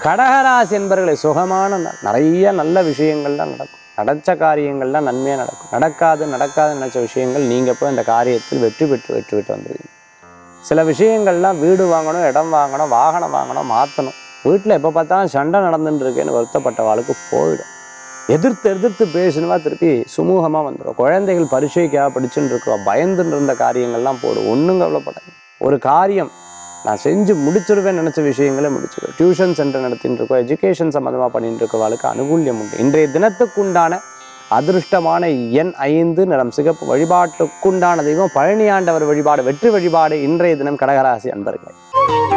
கடகராசி என்பவர்களை சுகமான நாள். நிறைய நல்ல விஷயங்கள்லாம் நடக்கும். நடச்ச காரியங்கள்லாம் நன்மையாக நடக்கும். நடக்காது நினைச்ச விஷயங்கள் நீங்கள் போய் அந்த காரியத்தில் வெற்றி பெற்று வந்துடுவீங்க. சில விஷயங்கள்லாம் வீடு வாங்கணும், இடம் வாங்கணும், வாகனம் வாங்கணும், மாற்றணும். வீட்டில் எப்போ பார்த்தாலும் சண்டை நடந்துட்டு இருக்கேன்னு வருத்தப்பட்டவாளுக்கு போயிடும். எதிர்த்து பேசணுமா திருப்பி சுமூகமாக வந்துடும். குழந்தைகள் பரீட்சைக்காக படிச்சுட்டு இருக்கோம், பயந்துட்டு இருந்த காரியங்கள்லாம் போடும். ஒன்றும் கவலைப்படாது. ஒரு காரியம் நான் செஞ்சு முடிச்சிருவேன் நினச்ச விஷயங்களே முடிச்சிருவேன். டியூஷன் சென்டர் நடத்திட்டு இருக்கோம், எஜுகேஷன் சம்மந்தமாக பண்ணிட்டு இருக்கவாளுக்கு அனுகூல்யம் உண்டு. இன்றைய தினத்துக்குண்டான அதிருஷ்டமான எண் 5, நிறம் சிகப்பு. வழிபாட்டுக்குண்டான தெய்வம் பழனி ஆண்டவர் வழிபாடு, வெற்றி வழிபாடு. இன்றைய தினம் கடகராசி அன்பர்களே.